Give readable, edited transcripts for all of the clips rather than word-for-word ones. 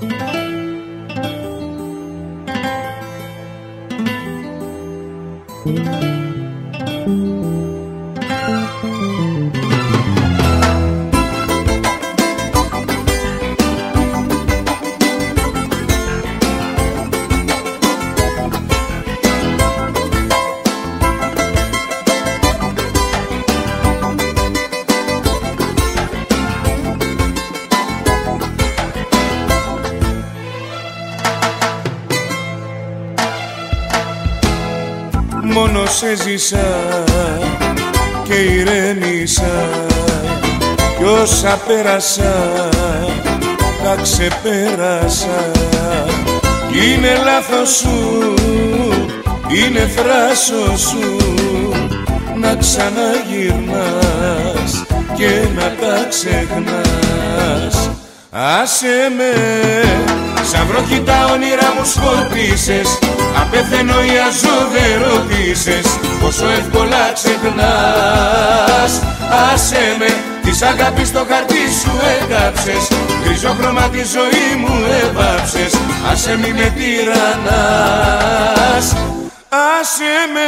Μόνος έζησα και ηρέμησα κι όσα πέρασα τα ξεπέρασα. Είναι λάθος σου, είναι θράσος σου να ξαναγυρνάς και να τα ξεχνάς. Άσε με, σαν βροχή τα όνειρα μου σκορπίσες, αν πεθαίνω ή αν ζω δεν ρωτήσες πόσο εύκολα ξεχνάς. Άσε με, της αγάπης το χαρτί σου έκαψες, γκρίζο χρώμα τη ζωή μου έβαψες. Άσε μη με τυραννάς, άσε με.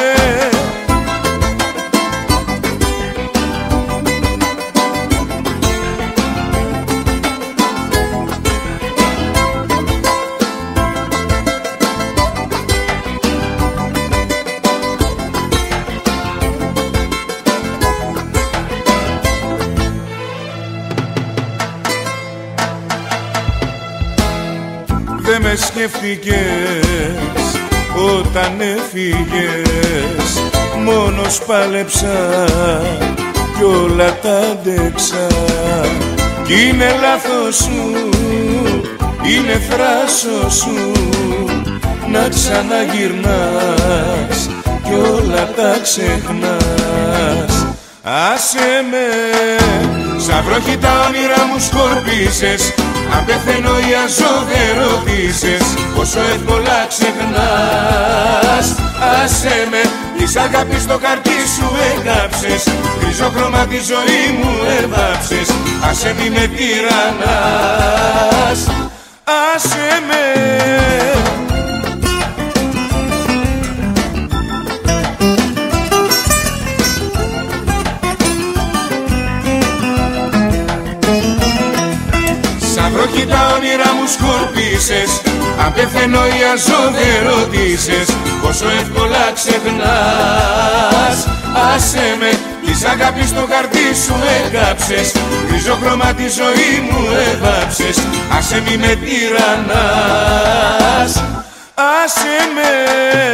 Δε με σκέφτηκες όταν έφυγες, μόνος πάλεψα κι όλα τα αντέξα. Κι είναι λάθος σου, είναι θράσος σου να ξαναγυρνάς κι όλα τα ξεχνάς. Άσε με, σαν βροχή τα όνειρα μου σκορπίσες, αν πεθαίνω ή αν ζω δεν ρωτήσες πόσο εύκολα ξεχνάς. Άσε με, της αγάπης το χαρτί σου έκαψες, γκρίζο χρώμα τη ζωή μου έβαψες. Άσε μη με τυραννάς, άσε με. Βροχή τα όνειρα μου σκορπίσες, αν πεθαίνω ή αν ζω δεν ρωτήσες πόσο εύκολα ξεχνάς. Άσε με, της αγάπης το χαρτί σου έκαψες, γκρίζο χρώμα τη ζωή μου έβαψες. Άσε μη με τυραννάς, άσε με.